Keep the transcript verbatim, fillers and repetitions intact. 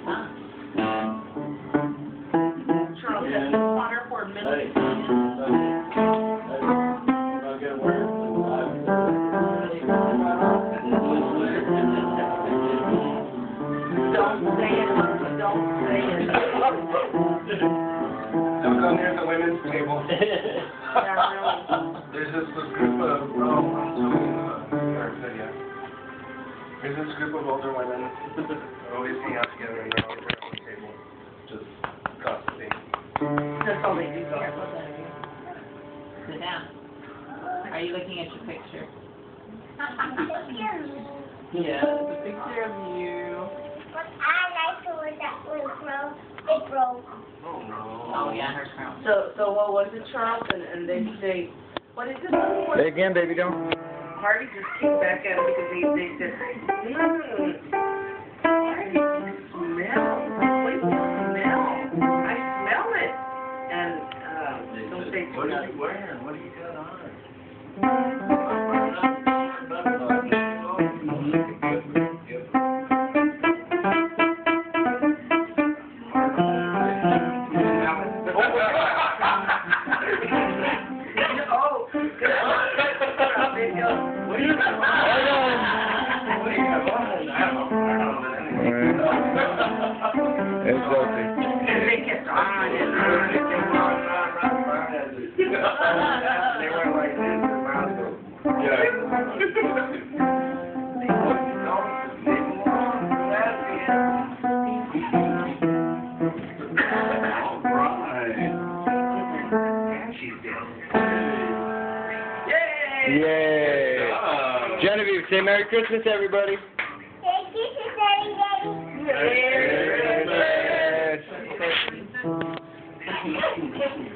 Huh? Charles has water for a minute. Hey. I'm not gonna wear it. Don't say it, don't say it. Don't go near the women's table. Yeah, really. There's this, this group of, oh, I'm telling you, uh, yeah. There's this group of older women that always hang out together and they're always around the table, just gossiping. That's all they do. Sit down. Are you looking at your picture? Yeah, it's a picture of you. But I like the one that was broke. It broke. Oh, no. Oh, yeah, her crown. So, so what was it, Charles? And, and they say, what is it? What Say again, baby, don't. Hardy just kicked back at him because they, they said, mmm, Hardy, you smell. What do you smell? I smell it. And, um, don't say too What much. are you wearing? What do you got on? What do you have on? What do you have on? I don't know. I don't know anything. It's okay. And they kept on and on and on. They were like this, their mouths go. Yeah. They wouldn't know because they belong to lesbian. All right. And she's dead. Yay! Yay! Genevieve, say Merry Christmas, everybody. Thank you, Daddy, Daddy. Merry Christmas.